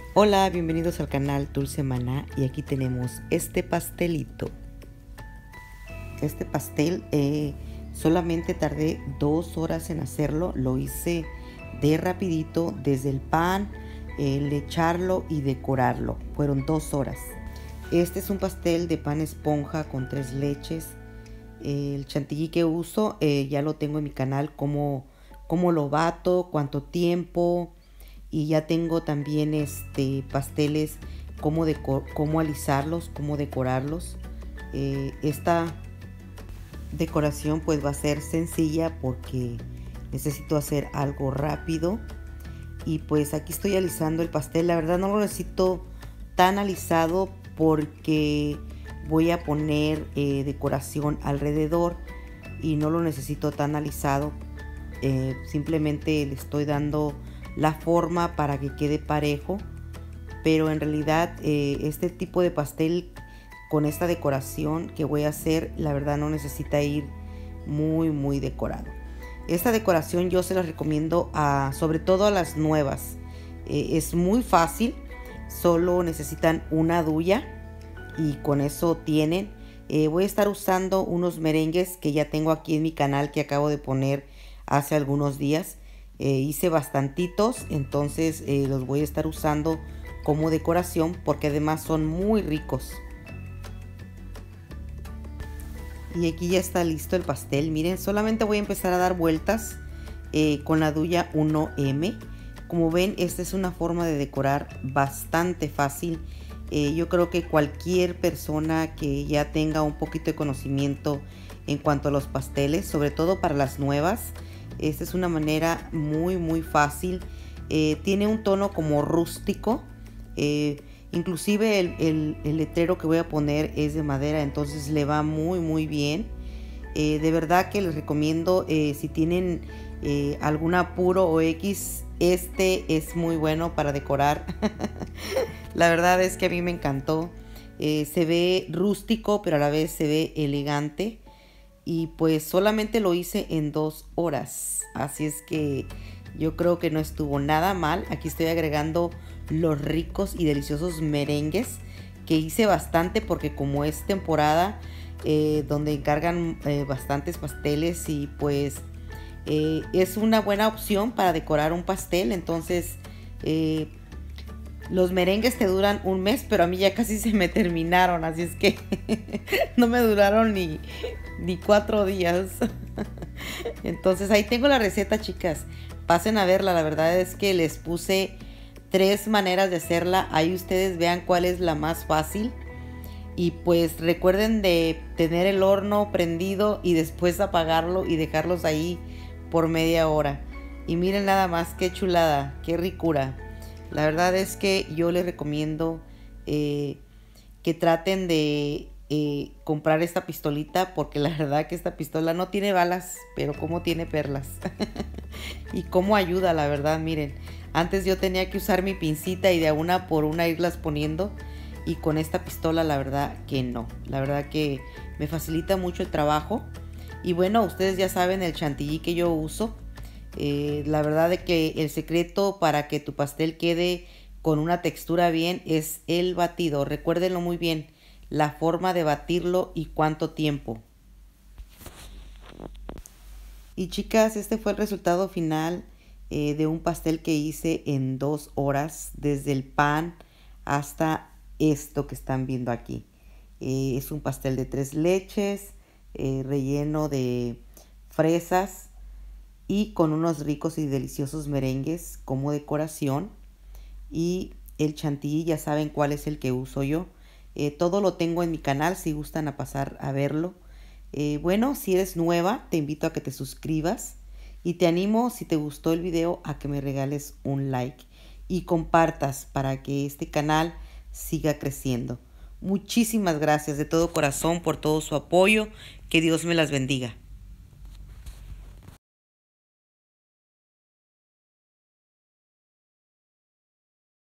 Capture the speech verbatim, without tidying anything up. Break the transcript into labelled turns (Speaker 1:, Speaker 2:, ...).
Speaker 1: Hola, bienvenidos al canal Dulce Maná y aquí tenemos este pastelito. Este pastel eh, solamente tardé dos horas en hacerlo, lo hice de rapidito desde el pan, el echarlo y decorarlo, fueron dos horas. Este es un pastel de pan esponja con tres leches. El chantilly que uso eh, ya lo tengo en mi canal, cómo, cómo lo bato, cuánto tiempo. Y ya tengo también este pasteles, cómo, decor cómo alisarlos, cómo decorarlos. Eh, esta decoración pues va a ser sencilla porque necesito hacer algo rápido. Y pues aquí estoy alisando el pastel. La verdad no lo necesito tan alisado porque voy a poner eh, decoración alrededor y no lo necesito tan alisado. Eh, simplemente le estoy dando la forma para que quede parejo, pero en realidad eh, este tipo de pastel con esta decoración que voy a hacer, la verdad no necesita ir muy muy decorado. Esta decoración yo se la recomiendo a, sobre todo a las nuevas. Eh, es muy fácil, solo necesitan una duya y con eso tienen. Eh, voy a estar usando unos merengues que ya tengo aquí en mi canal que acabo de poner hace algunos días. Eh, hice bastantitos, entonces eh, los voy a estar usando como decoración porque además son muy ricos. Y aquí ya está listo el pastel. Miren, solamente voy a empezar a dar vueltas eh, con la duya uno eme. Como ven, esta es una forma de decorar bastante fácil. Eh, yo creo que cualquier persona que ya tenga un poquito de conocimiento en cuanto a los pasteles, sobre todo para las nuevas, esta es una manera muy muy fácil. Eh, tiene un tono como rústico. Eh, inclusive el, el, el letrero que voy a poner es de madera, entonces le va muy muy bien. Eh, de verdad que les recomiendo, eh, si tienen eh, algún apuro o X, este es muy bueno para decorar. La verdad es que a mí me encantó. Eh, se ve rústico, pero a la vez se ve elegante. Y pues solamente lo hice en dos horas. Así es que yo creo que no estuvo nada mal. Aquí estoy agregando los ricos y deliciosos merengues que hice bastante porque como es temporada eh, donde encargan eh, bastantes pasteles y pues eh, es una buena opción para decorar un pastel. Entonces eh, los merengues te duran un mes, pero a mí ya casi se me terminaron, así es que no me duraron ni, ni cuatro días. Entonces ahí tengo la receta, chicas. Pasen a verla, la verdad es que les puse tres maneras de hacerla. Ahí ustedes vean cuál es la más fácil. Y pues recuerden de tener el horno prendido y después apagarlo y dejarlos ahí por media hora. Y miren nada más, qué chulada, qué ricura. La verdad es que yo les recomiendo eh, que traten de eh, comprar esta pistolita porque la verdad que esta pistola no tiene balas, pero como tiene perlas. Y cómo ayuda, la verdad, miren. Antes yo tenía que usar mi pincita y de una por una irlas poniendo y con esta pistola la verdad que no. La verdad que me facilita mucho el trabajo. Y bueno, ustedes ya saben el chantilly que yo uso. Eh, la verdad de que el secreto para que tu pastel quede con una textura bien es el batido. Recuérdenlo muy bien, la forma de batirlo y cuánto tiempo. Y chicas, este fue el resultado final eh, de un pastel que hice en dos horas, desde el pan hasta esto que están viendo aquí. Eh, es un pastel de tres leches, eh, relleno de fresas y con unos ricos y deliciosos merengues como decoración. Y el chantilly ya saben cuál es el que uso yo. Eh, todo lo tengo en mi canal si gustan a pasar a verlo. Eh, bueno, si eres nueva te invito a que te suscribas y te animo, si te gustó el video, a que me regales un like y compartas para que este canal siga creciendo. Muchísimas gracias de todo corazón por todo su apoyo. Que Dios me las bendiga.